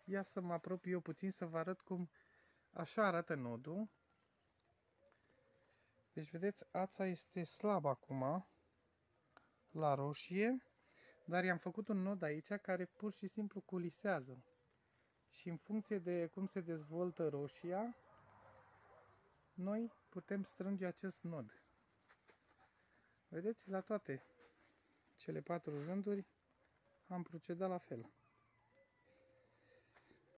Ia să mă apropii eu puțin să vă arăt cum așa arată nodul. Deci vedeți, ața este slabă acum la roșie, dar i-am făcut un nod aici care pur și simplu culisează. Și în funcție de cum se dezvoltă roșia, noi putem strânge acest nod. Vedeți, la toate cele 4 rânduri am procedat la fel.